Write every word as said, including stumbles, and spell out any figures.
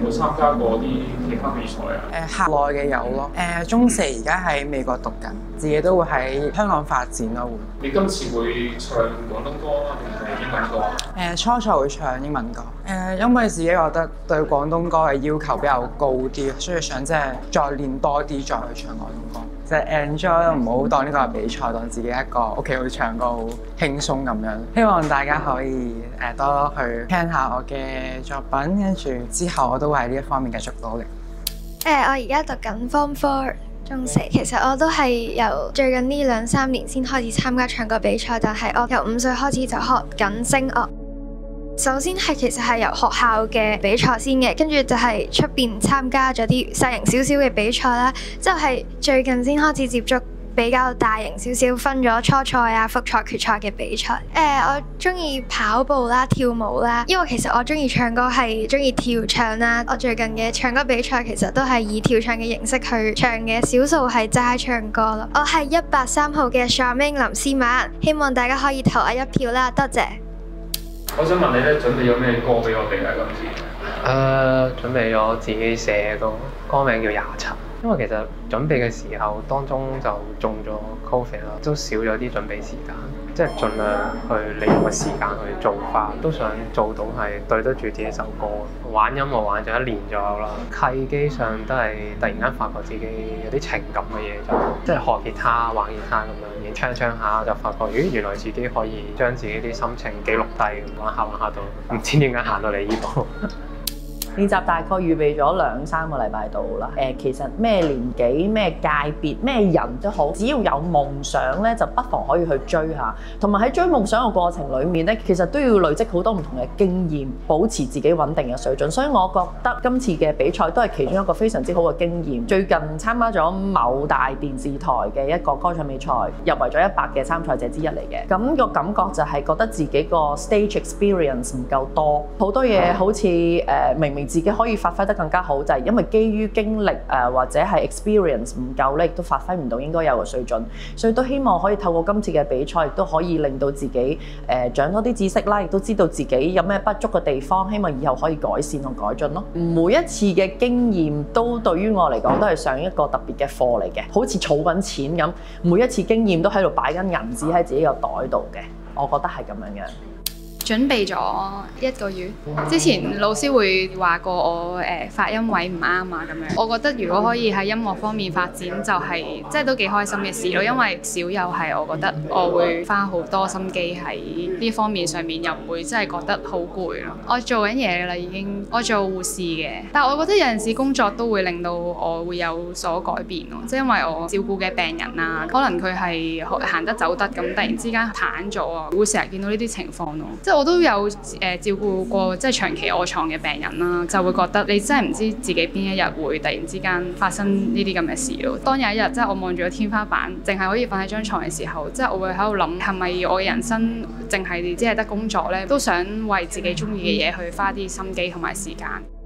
冇參加過啲其他比賽啊？ 誒校內嘅有咯。誒中四而家喺美國讀緊，自己都會喺香港發展咯。會。 你今次會唱廣東歌定係英文歌啊？ 誒初賽會唱英文歌。誒因為自己覺得對廣東歌嘅要求比較高啲，所以想即係再練多啲，再去唱廣東歌。即係 enjoy，唔好當呢個係比賽，當自己一個屋企去唱歌好輕鬆咁樣。希望大家可以誒多去聽下我嘅作品，跟住之後我都會喺呢一方面繼續努力。 誒、呃，我而家讀緊 Form Four 中四，其實我都係由最近呢兩三年先開始參加唱歌比賽，但係我由五歲開始就學緊聲樂。首先係其實係由學校嘅比賽先嘅，跟住就係出邊參加咗啲細型少少嘅比賽啦，之後係最近先開始接觸比較大型少少，分咗初賽啊、複賽、決賽嘅比賽。誒、呃，我中意跑步啦、跳舞啦，因為其實我中意唱歌係中意跳唱啦。我最近嘅唱歌比賽其實都係以跳唱嘅形式去唱嘅，少數係齋唱歌咯。我係一八三號嘅 Charmaine 林思曼，希望大家可以投我一票啦，多謝。 我想問你咧，準備咗咩歌俾我哋啊？今次？ 誒、呃，準備咗自己寫嘅歌，歌名叫廿七。因為其實準備嘅時候，當中就中咗 Covid 啦，都少咗啲準備時間，即係盡量去利用個時間去做翻，都想做到係對得住自己首歌。玩音樂玩咗一年左右啦，契機上都係突然間發覺自己有啲情感嘅嘢，就即係學吉他、玩吉他咁樣，然後唱唱下就發覺，咦，原來自己可以將自己啲心情記錄低，玩下玩下到，唔知點解行到嚟呢度。 練習大概預備咗兩三個禮拜到啦。誒、呃，其實咩年紀、咩界別、咩人都好，只要有夢想咧，就不妨可以去追下。同埋喺追夢想嘅過程裡面咧，其實都要累積好多唔同嘅經驗，保持自己穩定嘅水準。所以我覺得今次嘅比賽都係其中一個非常之好嘅經驗。最近參加咗某大電視台嘅一個歌唱比賽，入圍咗一百嘅參賽者之一嚟嘅。咁、那個感覺就係覺得自己個 stage experience 唔夠多，好多嘢好似誒、呃、明明自己可以發揮得更加好，就係因為基於經歷誒或者係 experience 唔夠咧，亦都發揮唔到應該有嘅水準。所以都希望可以透過今次嘅比賽，亦都可以令到自己誒長多啲知識啦，亦都知道自己有咩不足嘅地方，希望以後可以改善同改進咯。每一次嘅經驗都對於我嚟講都係上一個特別嘅課嚟嘅，好似儲緊錢咁，每一次經驗都喺度擺緊銀紙喺自己個袋度嘅，我覺得係咁樣嘅。 準備咗一個月，之前老師會話過我誒、呃、發音位唔啱啊咁樣。我覺得如果可以喺音樂方面發展，就係即係都幾開心嘅事咯。因為少有係我覺得我會花好多心機喺呢方面上面，又唔會真係覺得好攰咯。我做緊嘢啦，已經我做護士嘅，但係我覺得有陣時工作都會令到我會有所改變咯。即係因為我照顧嘅病人啊，可能佢係行得走得咁，突然之間癱咗啊，會成日見到呢啲情況咯。即係我都有誒、呃、照顧過即係長期臥床嘅病人啦，就會覺得你真係唔知自己邊一日會突然之間發生呢啲咁嘅事咯。當有一日即係我望住個天花板，淨係可以瞓喺張床嘅時候，即係我會喺度諗係咪我嘅人生淨係只係得工作呢？都想為自己中意嘅嘢去花啲心機同埋時間。